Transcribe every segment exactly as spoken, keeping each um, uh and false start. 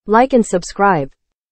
Like and subscribe.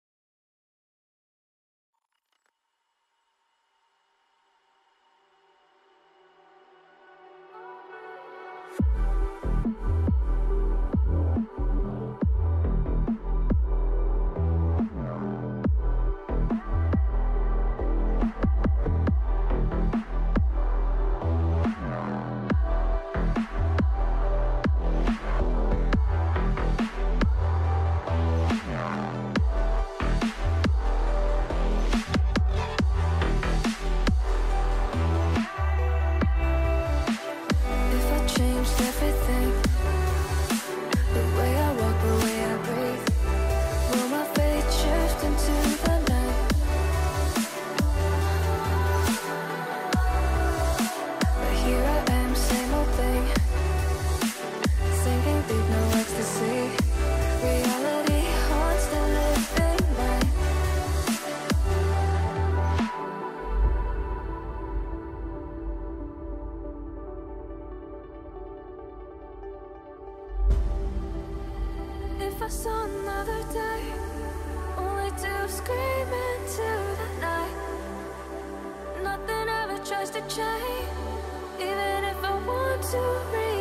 If I saw another day, only to scream into the night. Nothing ever tries to change, even if I want to read.